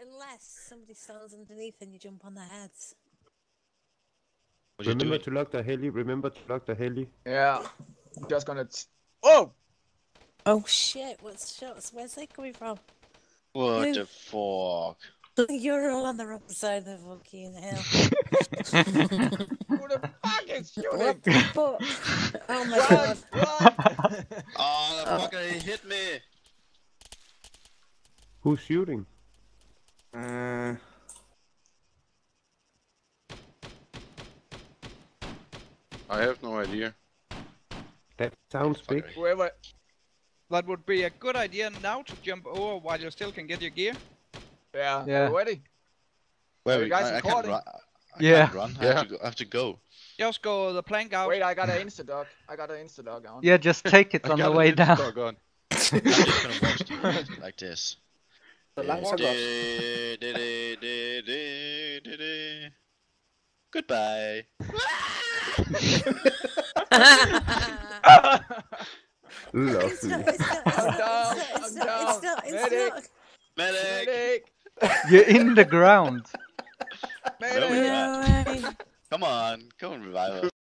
Unless somebody stands underneath and you jump on their heads. Remember to lock the heli. Remember to lock the heli. Yeah. Just gonna. Oh! Oh shit! What's shots? Where's that coming from? What the fuck? You're all on the wrong side of the fucking hill. Who the fuck is shooting? What the fuck? Oh my god! Run! Oh, the fucker, he hit me! Who's shooting? I have no idea. That sounds big. Whoever. That would be a good idea now to jump over while you still can get your gear. Yeah. Yeah. Are you ready? Wait, you guys I can't recording? run. I Yeah. can't run. Yeah. I have to go. Just go the plank out. Wait, I got an insta-dog. On. Yeah, just take it I on the got way it, down. doggone. I'm just gonna watch TV like this. Goodbye. Lovely. I'm down. Medic. Medic. You're in the ground. No, we're Medic. not. Come on, revive us.